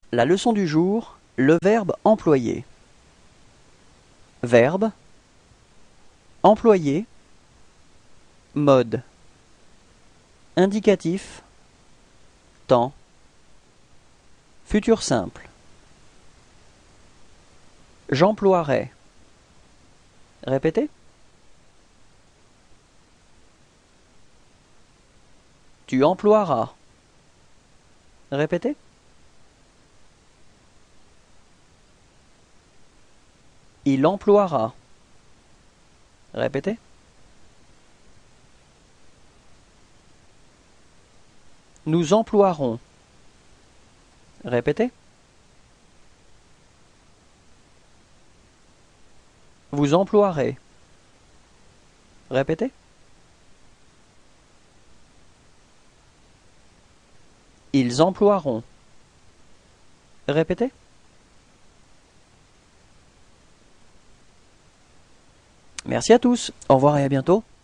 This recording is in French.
La leçon du jour, le verbe employer. Verbe, employer, mode, indicatif, temps, futur simple. J'emploierai. Répétez. Tu emploieras. Répétez. Il emploiera. Répétez. Nous emploierons. Répétez. Vous emploierez. Répétez. Ils emploieront. Répétez. Merci à tous. Au revoir et à bientôt.